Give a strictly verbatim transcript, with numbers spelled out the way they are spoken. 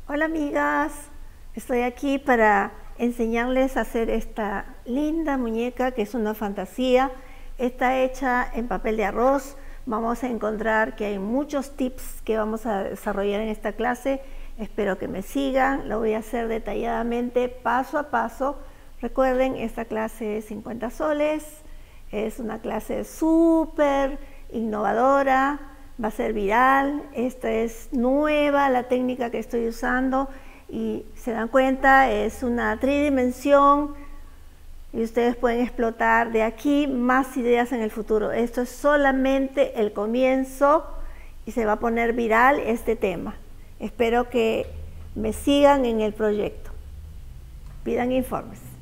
Hola amigas, estoy aquí para enseñarles a hacer esta linda muñeca que es una fantasía. Está hecha en papel de arroz. Vamos a encontrar que hay muchos tips que vamos a desarrollar en esta clase. Espero que me sigan, lo voy a hacer detalladamente paso a paso. Recuerden, esta clase es cincuenta soles, es una clase súper innovadora. Va a ser viral. Esta es nueva la técnica que estoy usando y se dan cuenta, es una tridimensión y ustedes pueden explotar de aquí más ideas en el futuro. Esto es solamente el comienzo y se va a poner viral este tema. Espero que me sigan en el proyecto. Pidan informes.